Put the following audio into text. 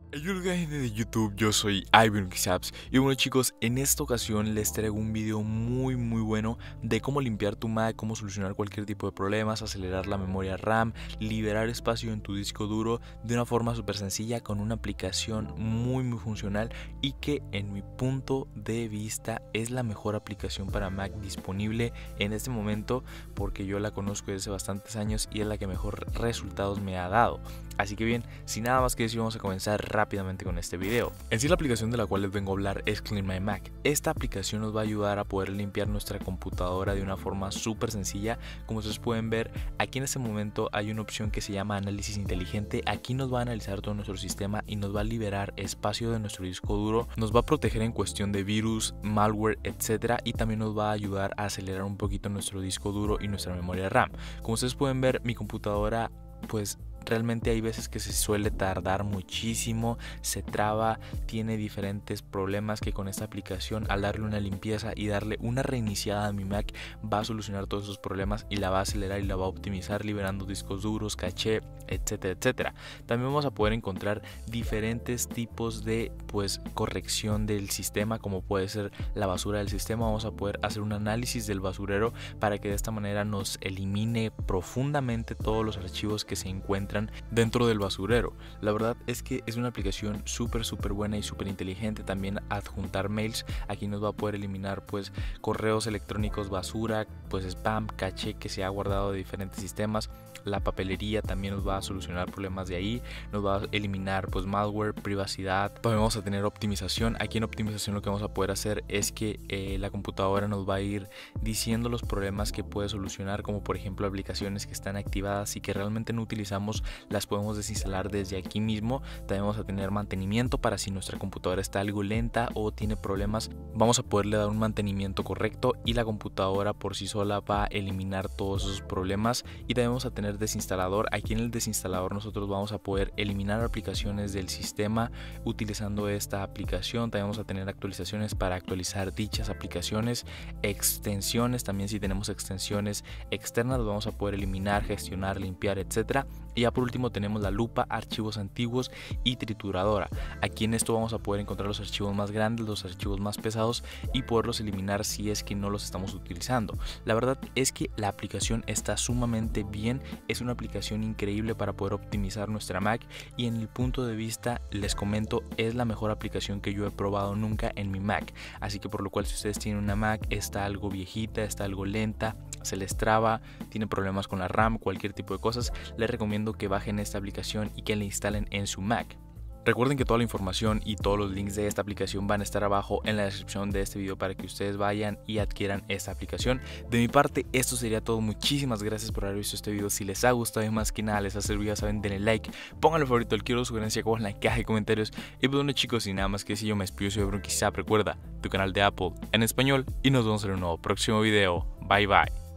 Hola gente de YouTube, yo soy Ivan y bueno chicos, en esta ocasión les traigo un video muy bueno de cómo limpiar tu Mac, cómo solucionar cualquier tipo de problemas, acelerar la memoria RAM, liberar espacio en tu disco duro de una forma súper sencilla con una aplicación muy funcional y que en mi punto de vista es la mejor aplicación para Mac disponible en este momento porque yo la conozco desde hace bastantes años y es la que mejor resultados me ha dado. Así que bien, sin nada más que decir, vamos a comenzar rápidamente con este video. En sí, la aplicación de la cual les vengo a hablar es Clean My Mac. Esta aplicación nos va a ayudar a poder limpiar nuestra computadora de una forma súper sencilla. Como ustedes pueden ver, aquí en este momento hay una opción que se llama análisis inteligente. Aquí nos va a analizar todo nuestro sistema y nos va a liberar espacio de nuestro disco duro. Nos va a proteger en cuestión de virus, malware, etcétera, y también nos va a ayudar a acelerar un poquito nuestro disco duro y nuestra memoria RAM. Como ustedes pueden ver, mi computadora pues realmente hay veces que se suele tardar muchísimo, se traba, tiene diferentes problemas que con esta aplicación al darle una limpieza y darle una reiniciada a mi Mac va a solucionar todos esos problemas y la va a acelerar y la va a optimizar liberando discos duros, caché, etcétera. También vamos a poder encontrar diferentes tipos de corrección del sistema, como puede ser la basura del sistema. Vamos a poder hacer un análisis del basurero para que de esta manera nos elimine profundamente todos los archivos que se encuentran dentro del basurero. La verdad es que es una aplicación súper buena y súper inteligente. También adjuntar mails, aquí nos va a poder eliminar correos electrónicos basura, spam, caché que se ha guardado de diferentes sistemas. La papelería también nos va a solucionar problemas de ahí, nos va a eliminar malware, privacidad. También vamos a tener optimización. Aquí en optimización lo que vamos a poder hacer es que la computadora nos va a ir diciendo los problemas que puede solucionar, como por ejemplo aplicaciones que están activadas y que realmente no utilizamos, las podemos desinstalar desde aquí mismo. También vamos a tener mantenimiento para si nuestra computadora está algo lenta o tiene problemas, vamos a poderle dar un mantenimiento correcto y la computadora por sí sola va a eliminar todos esos problemas. Y también vamos a tener desinstalador. Aquí en el desinstalador nosotros vamos a poder eliminar aplicaciones del sistema utilizando esta aplicación. También vamos a tener actualizaciones para actualizar dichas aplicaciones, extensiones, también si tenemos extensiones externas las vamos a poder eliminar, gestionar, limpiar, etcétera. Y ya por último tenemos la lupa, archivos antiguos y trituradora. Aquí en esto vamos a poder encontrar los archivos más grandes, los archivos más pesados y poderlos eliminar si es que no los estamos utilizando. La verdad es que la aplicación está sumamente bien, es una aplicación increíble para poder optimizar nuestra Mac y en el punto de vista les comento es la mejor aplicación que yo he probado nunca en mi Mac. Así que por lo cual si ustedes tienen una Mac, está algo viejita, está algo lenta, se les traba, tiene problemas con la RAM, cualquier tipo de cosas, les recomiendo que bajen esta aplicación y que la instalen en su Mac. Recuerden que toda la información y todos los links de esta aplicación van a estar abajo en la descripción de este video para que ustedes vayan y adquieran esta aplicación. De mi parte esto sería todo, muchísimas gracias por haber visto este video. Si les ha gustado y más que nada les ha servido, saben, denle like, pónganle favorito, el quiero sugerencia abajo en la caja de comentarios. Y pues bueno chicos, sin nada más que decir, yo me despido, soy Brunquisap, recuerda tu canal de Apple en español y nos vemos en un nuevo próximo video. Bye.